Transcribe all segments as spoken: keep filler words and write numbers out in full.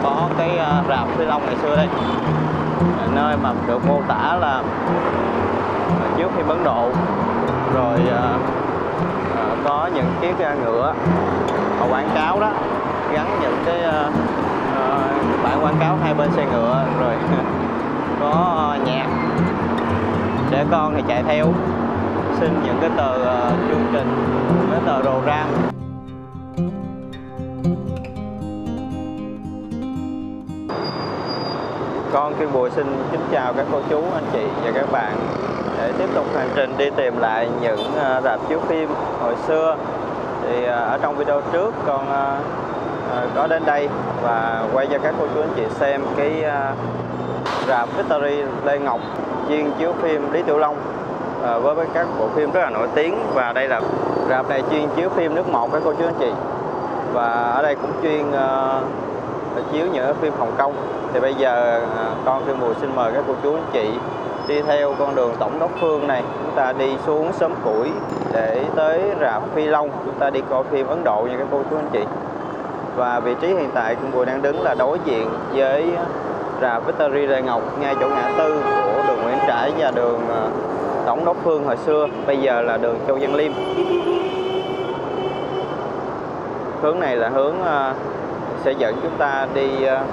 có cái uh, rạp Phi Long ngày xưa đây, nơi mà được mô tả là uh, chiếu phim Ấn Độ, rồi uh, uh, có những chiếc uh, ngựa uh, quảng cáo đó, gắn những cái uh, uh, bảng quảng cáo hai bên xe ngựa, rồi có uh, nhạc, trẻ con thì chạy theo xin những cái tờ uh, chương trình, cái tờ program. Con Kim Bùi xin kính chào các cô chú, anh chị và các bạn. Để tiếp tục hành trình đi tìm lại những uh, rạp chiếu phim hồi xưa, thì uh, ở trong video trước con uh, uh, có đến đây và quay cho các cô chú anh chị xem cái uh, rạp Victory Lê Ngọc chuyên chiếu phim Lý Tiểu Long uh, với các bộ phim rất là nổi tiếng. Và đây là rạp này chuyên chiếu phim nước một các cô chú anh chị, và ở đây cũng chuyên uh, chiếu những phim Hồng Kông. Thì bây giờ con Kim Bùi xin mời các cô chú anh chị đi theo con đường Tổng đốc Phương này, chúng ta đi xuống Xóm Củi để tới rạp Phi Long, chúng ta đi coi phim Ấn Độ nha các cô chú anh chị. Và vị trí hiện tại Kim Bùi đang đứng là đối diện với rạp Victory Lê Ngọc, ngay chỗ ngã tư của đường Nguyễn Trãi và đường Tổng đốc Phương hồi xưa, bây giờ là đường Châu Văn Liêm. Hướng này là hướng sẽ dẫn chúng ta đi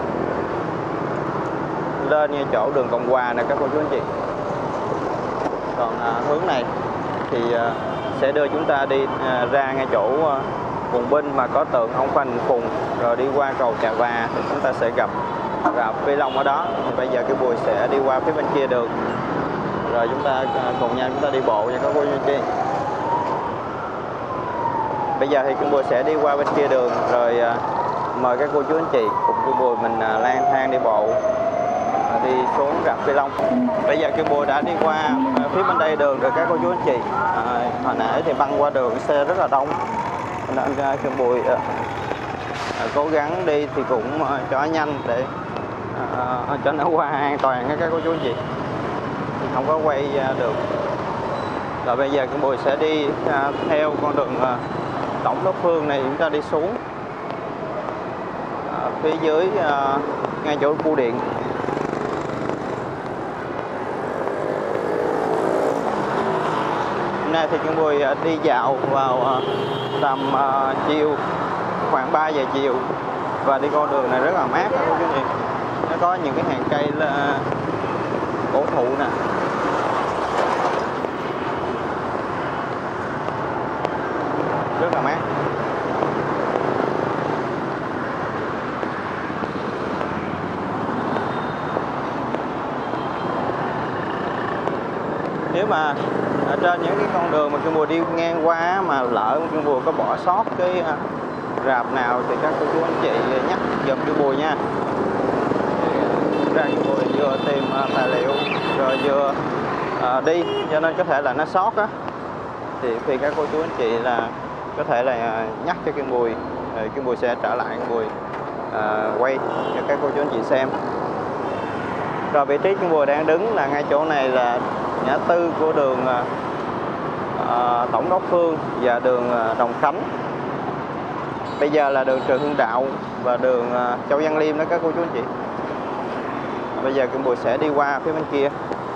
lên ngay chỗ đường Cộng Hòa nè các cô chú anh chị. Còn à, hướng này thì à, sẽ đưa chúng ta đi à, ra ngay chỗ à, Bùng Binh mà có tượng ông Phan Đình Phùng, rồi đi qua cầu Trà Và thì chúng ta sẽ gặp rạp Phi Long ở đó. Thì bây giờ cái Bùi sẽ đi qua phía bên kia đường, rồi chúng ta à, cùng nhau chúng ta đi bộ nha các cô chú anh chị. Bây giờ thì cái Bùi sẽ đi qua bên kia đường, rồi à, mời các cô chú anh chị cùng cái Bùi mình à, lang thang đi bộ đi xuống rạp Phi Long. Bây giờ Kim Bùi đã đi qua phía bên đây đường rồi các cô chú anh chị. À, hồi nãy thì băng qua đường xe rất là đông, nên Kim Bùi à, à, cố gắng đi thì cũng à, cho nhanh để à, cho nó qua an toàn các cô chú anh chị, không có quay à, được. Rồi bây giờ Kim Bùi sẽ đi à, theo con đường à, Tổng đốc Phương này, chúng ta đi xuống à, phía dưới à, ngay chỗ bưu điện. Hôm nay thì Kim Bùi đi dạo vào tầm uh, chiều, khoảng ba giờ chiều, và đi con đường này rất là mát các cô chú anh chị. Nó có những cái hàng cây là cổ thụ nè, rất là mát. Nếu mà ở trên những cái con đường mà Kim Bùi đi ngang qua mà lỡ Kim Bùi có bỏ sót cái rạp nào thì các cô chú anh chị nhắc giùm Kim Bùi nha. Ra Kim Bùi vừa tìm tài liệu rồi vừa à, đi, cho nên có thể là nó sót á, thì khi các cô chú anh chị là có thể là nhắc cho Kim Bùi, rồi Kim Bùi sẽ trở lại Kim Bùi à, quay cho các cô chú anh chị xem. Rồi vị trí Kim Bùi đang đứng là ngay chỗ này là ngã tư của đường uh, Tổng đốc Phương và đường uh, Đồng Khánh. Bây giờ là đường Trần Hưng Đạo và đường uh, Châu Văn Liêm đó các cô chú anh chị. Bây giờ Kim Bùi sẽ đi qua phía bên kia.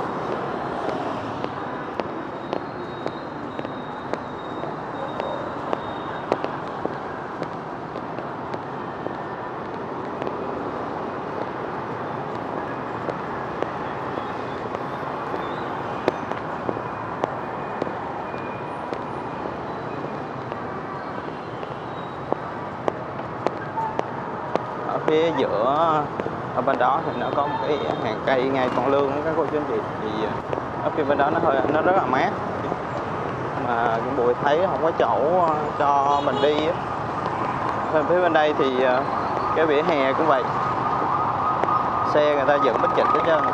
Phía giữa ở bên đó thì nó có một cái hàng cây ngay con lương đó các cô chú anh chị, thì ở phía bên đó nó hơi nó rất là mát, mà Kim Bùi thấy không có chỗ cho mình đi. Phía bên đây thì cái vỉa hè cũng vậy, xe người ta dựng bít chịch hết trơn,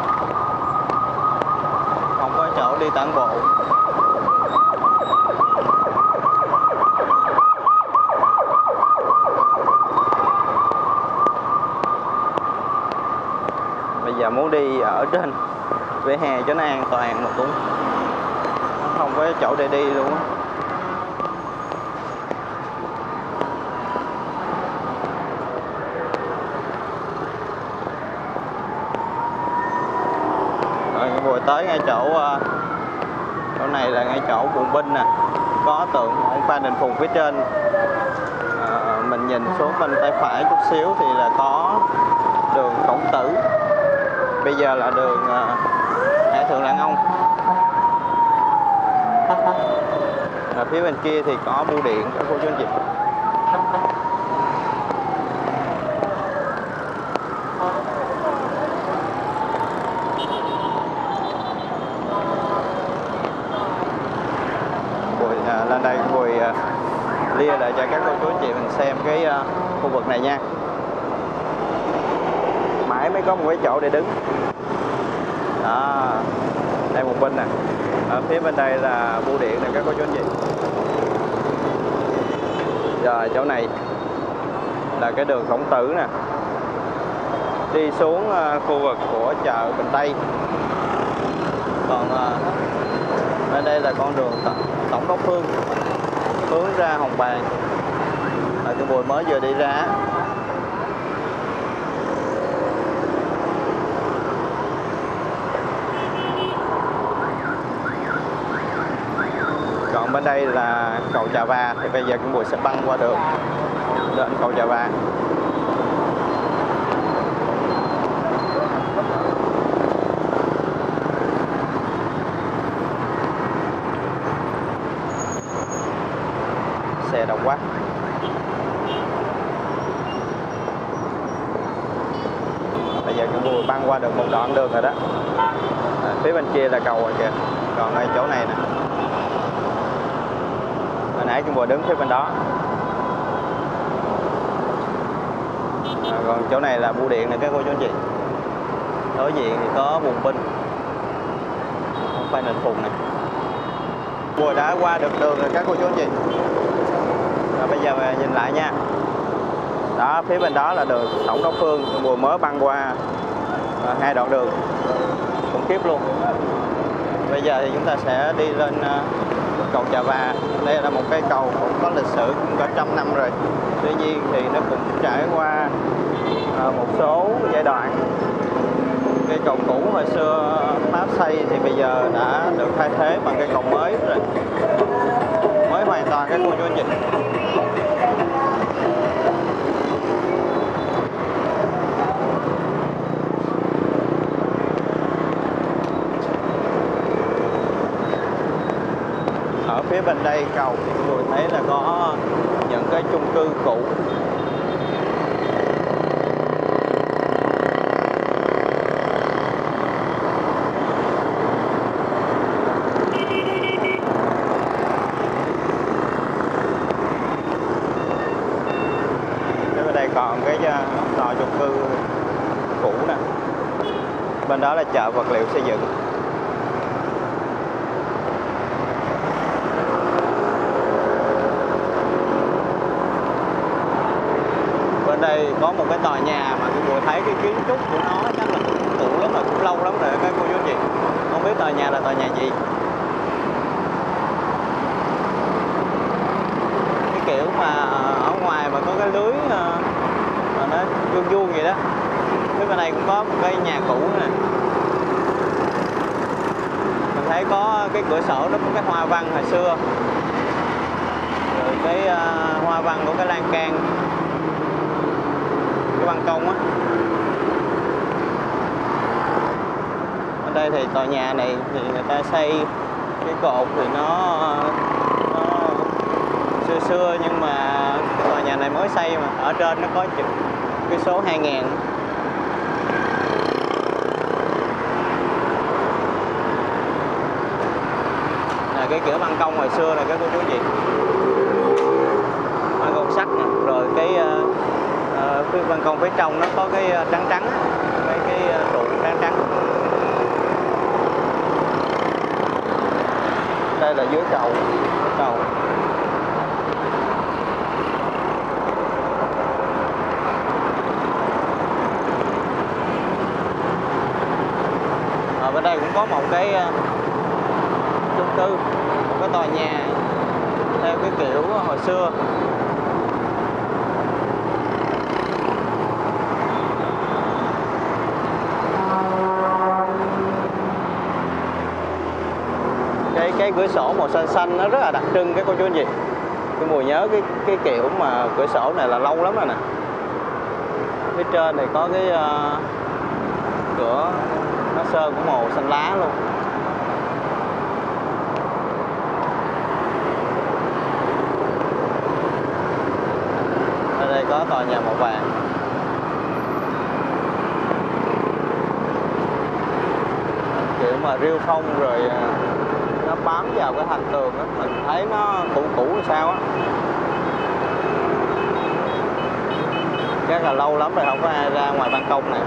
không có chỗ đi tản bộ. Bây giờ muốn đi ở trên vỉa hè cho nó an toàn mà cũng không có chỗ để đi luôn á. vừa tới ngay chỗ uh, chỗ này là ngay chỗ bùng binh nè, có tượng ông Phan Đình Phùng phía trên. Uh, mình nhìn xuống bên tay phải chút xíu thì là có đường Khổng Tử, bây giờ là đường uh, Hải Thượng Lãn Ông. Ở phía bên kia thì có bưu điện các cô chú anh chị. Bùi à, lên đây Bùi à, lia lại cho các cô chú anh chị mình xem cái à, khu vực này nha. Mãi mới có một cái chỗ để đứng. Đó, đây một bên nè. Ở phía bên đây là bưu điện này các cô chú anh chị. Rồi chỗ này là cái đường Khổng Tử nè, đi xuống uh, khu vực của chợ Bình Tây. Còn uh, bên đây là con đường Tổng đốc Phương hướng ra Hồng Bàng. Ở cái Bùi mới vừa đi ra. Còn bên đây là cầu Trà Va, thì bây giờ cái Bùi sẽ băng qua đường lên cầu Trà Va. Xe đông quá. Bây giờ cái Bùi băng qua được một đoạn đường rồi đó. À, phía bên kia là cầu rồi kìa. Còn ngay chỗ này nè, hồi nãy chúng tôi đứng phía bên đó. À, còn chỗ này là bưu điện này các cô chú anh chị. Đối diện thì có bùng binh, không phải nền phùng này. Vừa đã qua được đường rồi các cô chú anh chị. Rồi bây giờ mình nhìn lại nha. Đó, phía bên đó là đường Tổng đốc Phương, vừa mới băng qua à, hai đoạn đường khủng khiếp luôn. Bây giờ thì chúng ta sẽ đi lên uh, cầu Trà Va. Đây là một cái cầu cũng có lịch sử cũng cả trăm năm rồi. Tuy nhiên thì nó cũng trải qua uh, một số giai đoạn. Cây cầu cũ hồi xưa Pháp xây thì bây giờ đã được thay thế bằng cây cầu mới rồi. Mới hoàn toàn các cô chú anh chị. Ở phía bên đây cầu thì chúng tôi thấy là có những cái chung cư cũ. Phía bên đây còn cái tòa chung cư cũ nè. Bên đó là chợ vật liệu xây dựng. Đây có một cái tòa nhà mà tôi vừa thấy cái kiến trúc của nó chắc là cũng cũ lắm rồi, cũng lâu lắm rồi các cô chú anh chị. Không biết tòa nhà là tòa nhà gì. Cái kiểu mà ở ngoài mà có cái lưới mà nó vuông vuông vậy đó. Phía bên này cũng có một cái nhà cũ nè. Mình thấy có cái cửa sổ đó, có cái hoa văn hồi xưa. Rồi cái uh, hoa văn của cái lan can, cái ban công á. Ở đây thì tòa nhà này thì người ta xây cái cột thì nó, nó xưa xưa, nhưng mà cái tòa nhà này mới xây mà ở trên nó có chữ cái số hai ngàn. Là cái kiểu ban công hồi xưa này các cô chú chị, ban công sắt nè. Rồi cái uh, cái ban công phía trong nó có cái trắng trắng, cái cái trụ trắng trắng. Đây là dưới cầu, cầu. Ở bên đây cũng có một cái chung cư, một cái tòa nhà theo cái kiểu hồi xưa. cái cửa sổ màu xanh xanh nó rất là đặc trưng cái cô chú anh chị. Cái Mùi nhớ cái cái kiểu mà cửa sổ này là lâu lắm rồi nè. Phía trên này có cái uh, cửa nó sơn cũng màu xanh lá luôn. Ở đây có tòa nhà màu vàng. Kiểu mà rêu phong rồi nó bám vào cái thành tường á, mình thấy nó cũ cũ hay sao á. Chắc là lâu lắm rồi không có ai ra ngoài ban công này.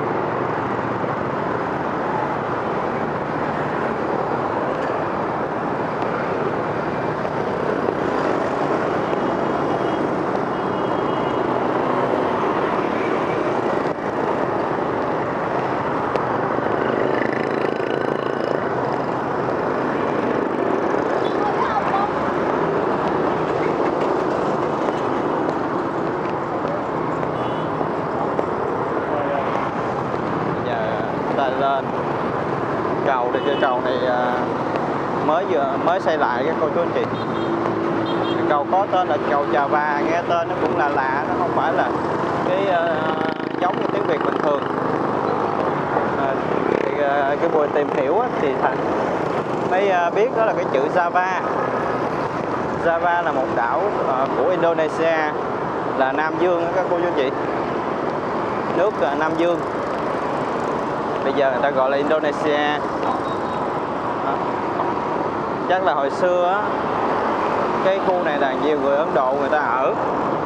Lên cầu thì cái cầu này mới vừa mới xây lại các cô chú anh chị. Cầu có tên là cầu Chà Va, nghe tên nó cũng là lạ, nó không phải là cái uh, giống như tiếng Việt bình thường. À, thì, uh, cái buổi tìm hiểu á, thì thành mới uh, biết đó là cái chữ Java. Java là một đảo uh, của Indonesia, là Nam Dương các cô chú anh chị, nước uh, Nam Dương. Bây giờ người ta gọi là Indonesia. Đó. Chắc là hồi xưa á, cái khu này là nhiều người Ấn Độ người ta ở.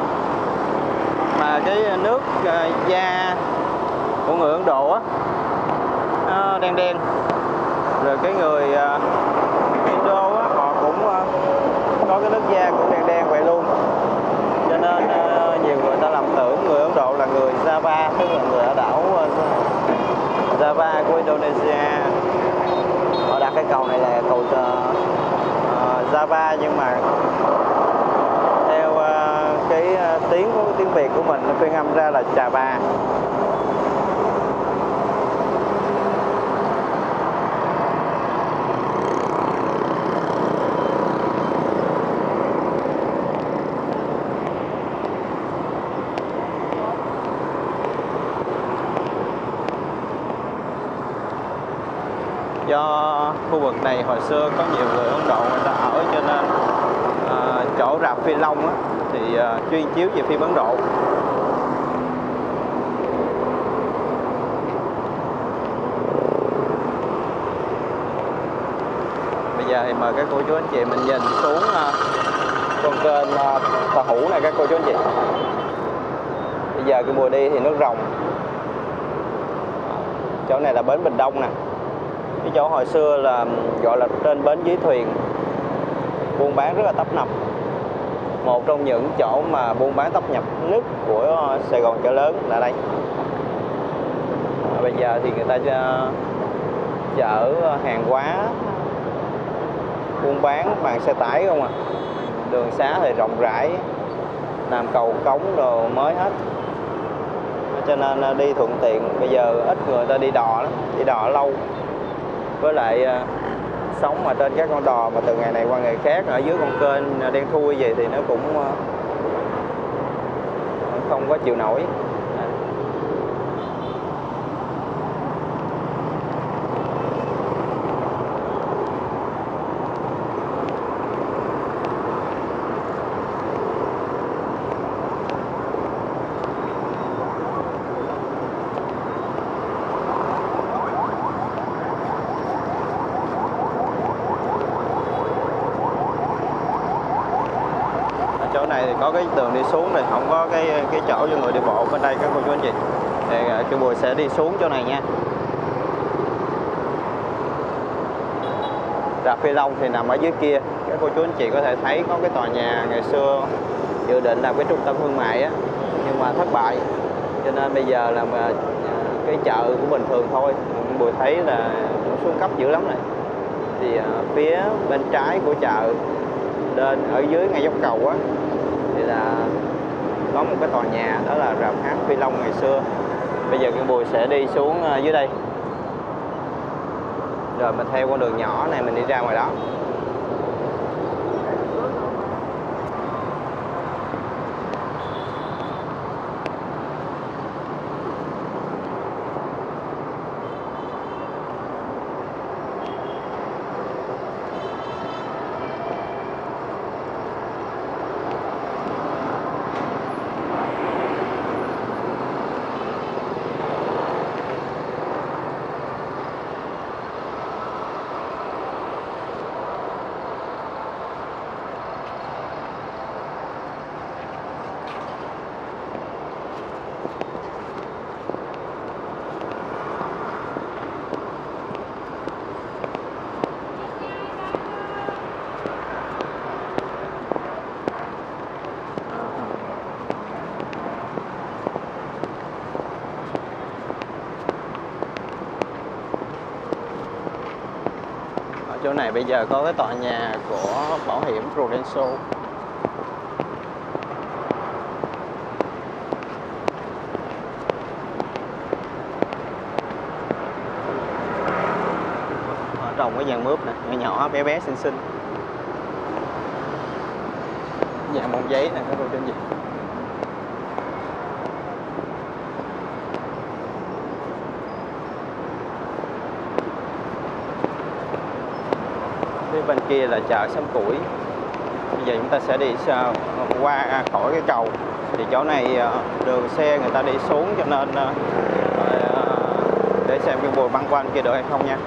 Mà cái nước uh, da của người Ấn Độ á, nó đen đen. Rồi cái người uh, Indo á, họ cũng uh, có cái nước da cũng đen đen vậy luôn. Cho nên uh, nhiều người ta lầm tưởng người Ấn Độ là người Java, tức là người ở đảo uh, Java của Indonesia. Họ đặt cái cầu này là cầu uh, Java, nhưng mà theo uh, cái uh, tiếng của tiếng Việt của mình nó phiên âm ra là Chà Va. Do khu vực này hồi xưa có nhiều người Ấn Độ người ta ở, cho nên à, chỗ rạp Phi Long á, thì à, chuyên chiếu về phim Ấn Độ. Bây giờ thì mời các cô chú anh chị mình nhìn xuống à, con kênh à, Tà Hủ này các cô chú anh chị. Bây giờ cái mùa đi thì nước rồng. Chỗ này là bến Bình Đông nè. Cái chỗ hồi xưa là gọi là trên bến dưới thuyền, buôn bán rất là tấp nập. Một trong những chỗ mà buôn bán tấp nập nhất của Sài Gòn chợ lớn là đây. À, bây giờ thì người ta chở hàng hóa, buôn bán bằng xe tải không à. Đường xá thì rộng rãi, làm cầu cống đồ mới hết, cho nên đi thuận tiện. Bây giờ ít người ta đi đò lắm, đi đò lâu. Với lại uh, sống mà trên các con đò mà từ ngày này qua ngày khác ở dưới con kênh đen thui vậy thì nó cũng uh, không có chịu nổi. Chỗ này thì có cái đường đi xuống này, không có cái cái chỗ cho người đi bộ bên đây các cô chú anh chị. Thì cái Bùi sẽ đi xuống chỗ này nha. Rạp Phi Long thì nằm ở dưới kia. Các cô chú anh chị có thể thấy có cái tòa nhà ngày xưa dự định làm cái trung tâm thương mại á, nhưng mà thất bại. Cho nên bây giờ làm cái chợ của bình thường thôi. Bùi thấy là cũng xuống cấp dữ lắm này. Thì phía bên trái của chợ lên ở dưới ngay dốc cầu á thì là có một cái tòa nhà, đó là rạp hát Phi Long ngày xưa. Bây giờ cái Bùi sẽ đi xuống dưới đây, rồi mình theo con đường nhỏ này mình đi ra ngoài đó. chỗ này bây giờ có cái tòa nhà của bảo hiểm Prudential. Ở trong cái dàn mướp này, nhỏ nhỏ bé bé xinh xinh. Dạng bông giấy nè các cô chú anh chị. Phía bên kia là chợ Xóm Củi. Bây giờ chúng ta sẽ đi qua khỏi cái cầu. Thì chỗ này đường xe người ta đi xuống cho nên để xem cái bùi băng qua bên kia được hay không nha.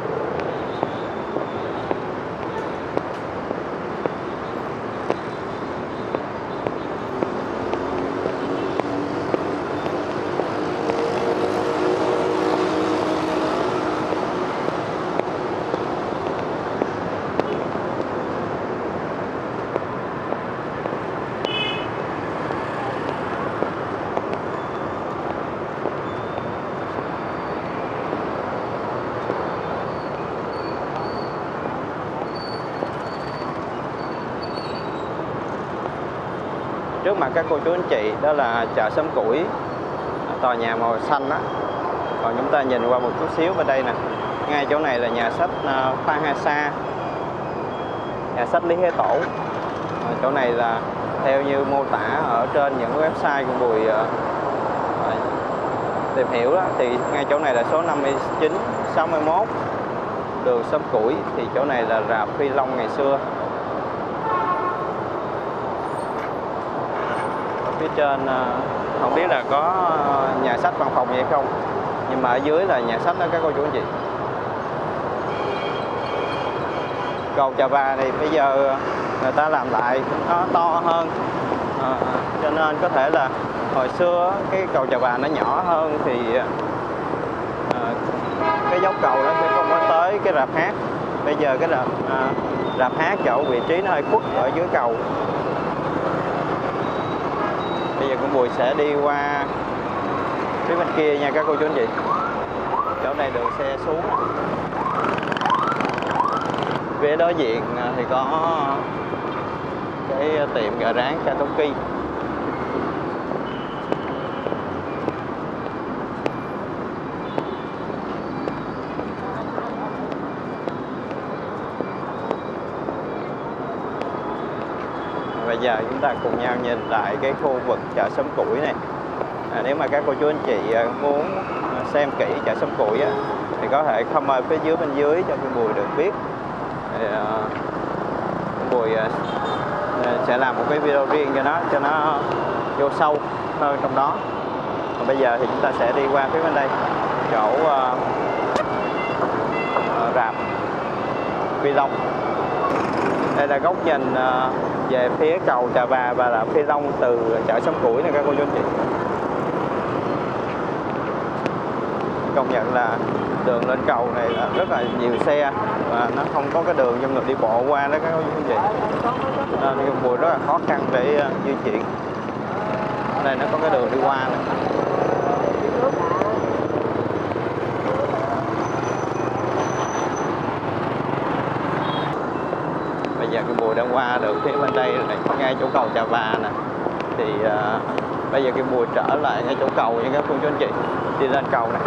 Trước mặt các cô chú anh chị đó là chợ Xóm Củi, tòa nhà màu xanh á. Còn chúng ta nhìn qua một chút xíu bên đây nè, ngay chỗ này là nhà sách Phan Hà Sa, nhà sách Lý Thế Tổ. Ở chỗ này là theo như mô tả ở trên những website của Bùi uh, tìm hiểu đó, thì ngay chỗ này là số năm mươi chín sáu mươi mốt đường Xóm Củi. Thì chỗ này là rạp Phi Long ngày xưa. Phía trên không biết là có nhà sách văn phòng gì hay không, nhưng mà ở dưới là nhà sách đó các cô chú anh chị. Cầu Trà Và thì bây giờ người ta làm lại nó to hơn, à, cho nên có thể là hồi xưa cái cầu Trà Và nó nhỏ hơn thì à, cái dốc cầu nó sẽ không có tới cái rạp hát. Bây giờ cái rạp, à, rạp hát chỗ vị trí nó hơi khuất ở dưới cầu. Bây giờ con Bùi sẽ đi qua phía bên kia nha các cô chú anh chị. Chỗ này đường xe xuống. Phía đối diện thì có cái tiệm gà rán Katoki. Bây giờ chúng ta cùng nhau nhìn lại cái khu vực chợ Xóm Củi này. À, nếu mà các cô chú anh chị muốn xem kỹ chợ Xóm Củi á, thì có thể comment phía dưới bên dưới cho cái Bùi được biết. Thì, uh, Bùi uh, sẽ làm một cái video riêng cho nó, cho nó vô sâu hơn trong đó. Còn bây giờ thì chúng ta sẽ đi qua phía bên đây, chỗ uh, uh, rạp Phi Long. Đây là góc nhìn uh, về phía cầu Trà Và và là Phi Long từ chợ Xóm Củi này các cô chú anh chị. Công nhận là đường lên cầu này là rất là nhiều xe và nó không có cái đường cho người đi bộ qua đó các cô chú anh chị, nên Bùi rất là khó khăn để uh, di chuyển. Đây nó có cái đường đi qua này. Bây giờ cái Bùi đã qua được phía bên đây này, ngay chỗ cầu Trà Và nè. Thì uh, bây giờ cái Bùi trở lại ngay chỗ cầu nha các cô chú anh chị, đi lên cầu này.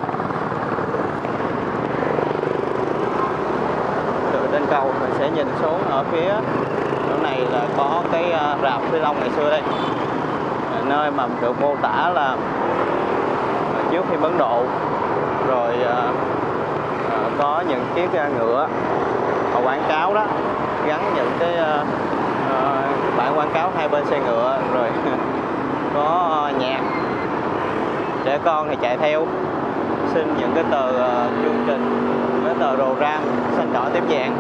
Từ trên cầu mình sẽ nhìn xuống ở phía chỗ này là có cái uh, rạp Phi Long ngày xưa đây, nơi mà được mô tả là trước khi Ấn Độ, rồi uh, uh, có những chiếc uh, ngựa họ quảng cáo đó, gắn những cái uh, uh, bảng quảng cáo hai bên xe ngựa, rồi có uh, nhạc, trẻ con thì chạy theo xin những cái tờ uh, chương trình, cái tờ đồ ram xanh đỏ tím vàng.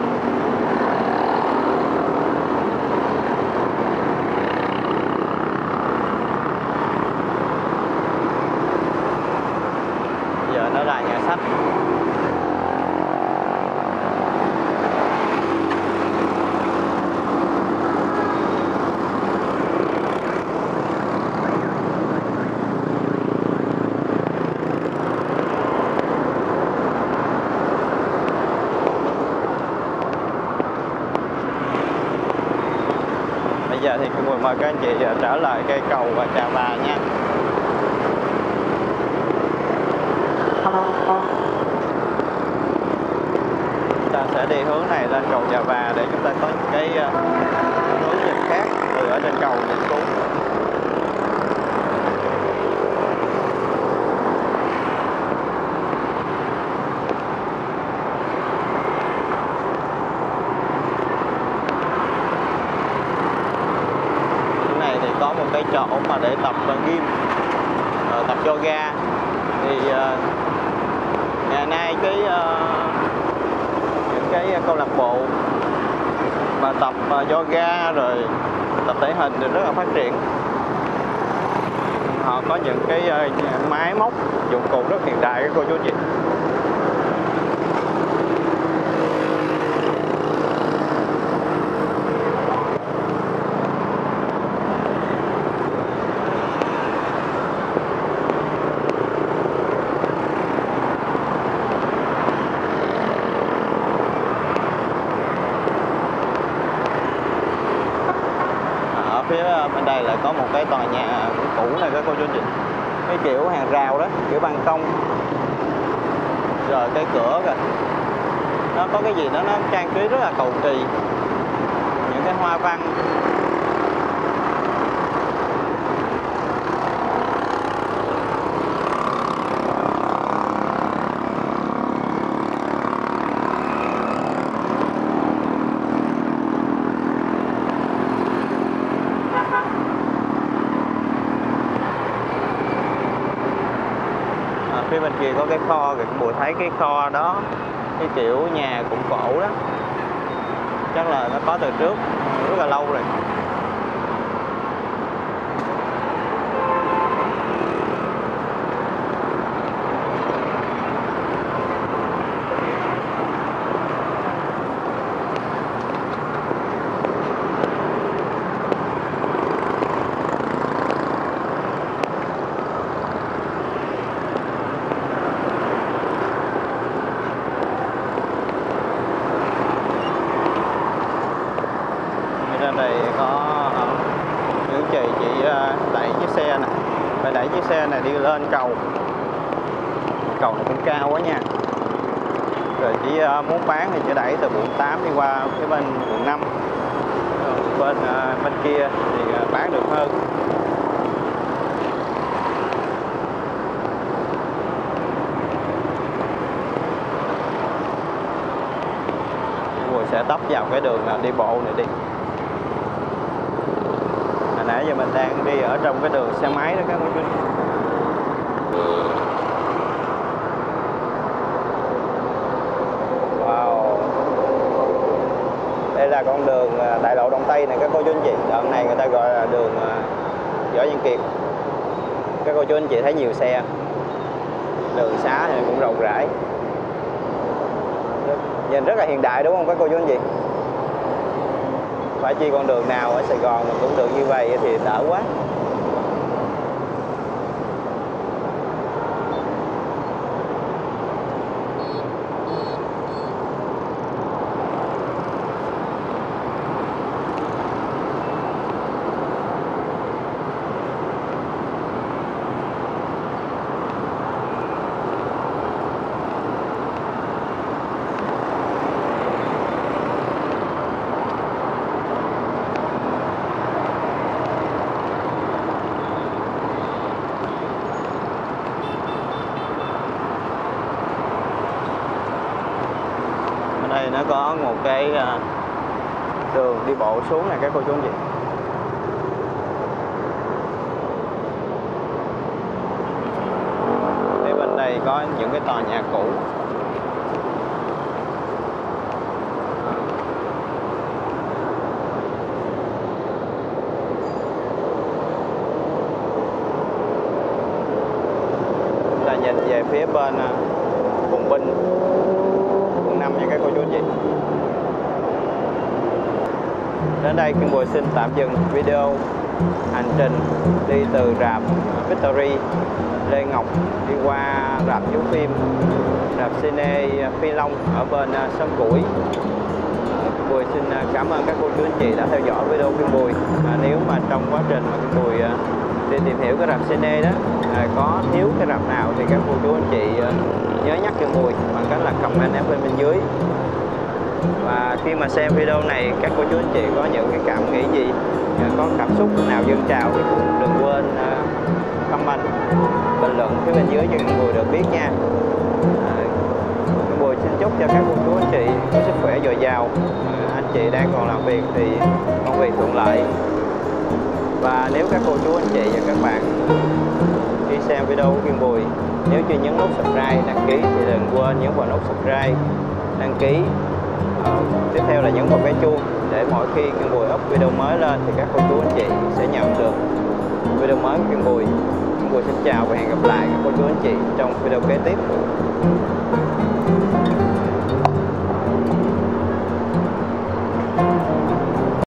Giờ nó là nhà sách. mời các anh chị trở lại cây cầu và Trà Và nha. Ta sẽ đi hướng này lên cầu Trà Và để chúng ta có những cái hướng nhìn khác từ ở trên cầu nhìn xuống. Có một cái chỗ mà để tập gym, tập yoga thì uh, ngày nay cái uh, những cái câu lạc bộ mà tập uh, yoga rồi tập thể hình thì rất là phát triển. Họ có những cái uh, máy móc dụng cụ rất hiện đại các cô chú chị. Phía bên đây lại có một cái tòa nhà cũ này các cô chú chị, cái kiểu hàng rào đó, kiểu ban công, rồi cái cửa kìa, nó có cái gì đó nó trang trí rất là cầu kỳ, những cái hoa văn. Phía bên kia có cái kho kìa, Bùi thấy cái kho đó, cái kiểu nhà cũng cổ đó, chắc là nó có từ trước rất là lâu rồi. Trên đây có những chị chị đẩy chiếc xe này, phải đẩy chiếc xe này đi lên cầu. Cầu này cũng cao quá nha. Rồi chỉ muốn bán thì chỉ đẩy từ quận tám đi qua phía bên quận năm. Bên bên kia thì bán được hơn. Rồi sẽ tấp vào cái đường đi bộ này đi. Hồi nãy giờ mình đang đi ở trong cái đường xe máy đó các quý vị. Wow. Đây là con đường đại lộ Đông Tây này các cô chú anh chị. Đoạn này người ta gọi là đường Võ Văn Kiệt. Các cô chú anh chị thấy nhiều xe. Đường xá thì cũng rộng rãi. Nhìn rất là hiện đại đúng không các cô chú anh chị? Phải chi con đường nào ở Sài Gòn mà cũng được như vậy thì đỡ quá. Đây nó có một cái đường đi bộ xuống này các cô chú anh chị. Phía bên đây có những cái tòa nhà cũ. Ta nhìn về phía bên Bùng Binh quận năm nha các cô chú anh chị. Đến đây Kim Bùi xin tạm dừng video hành trình đi từ rạp Victory Lê Ngọc đi qua rạp chiếu phim rạp Cine Phi Long ở bên Sông Củi. Bùi xin cảm ơn các cô chú anh chị đã theo dõi video Kim Bùi. À, nếu mà trong quá trình mà Kim Bùi à, đi tìm hiểu cái rạp cine đó à, có thiếu cái rạp nào thì các cô chú anh chị à, nhớ nhắc Kim Bùi bằng cách là comment ở bên bên dưới. Và khi mà xem video này, các cô chú anh chị có những cái cảm nghĩ gì, à, có cảm xúc nào dâng trào thì cũng đừng quên à, comment bình luận phía bên dưới cho Kim Bùi được biết nha. À, Kim Bùi xin chúc cho các cô chú anh chị có sức khỏe dồi dào, à, anh chị đang còn làm việc thì công việc thuận lợi. Và nếu các cô chú anh chị và các bạn đi xem video của Kim Bùi, nếu chưa nhấn nút subscribe đăng ký thì đừng quên nhấn vào nút subscribe đăng ký. À, tiếp theo là nhấn vào cái chuông để mỗi khi Kim Bùi up video mới lên thì các cô chú anh chị sẽ nhận được video mới của Kim Bùi. Kim Bùi xin chào và hẹn gặp lại các cô chú anh chị trong video kế tiếp.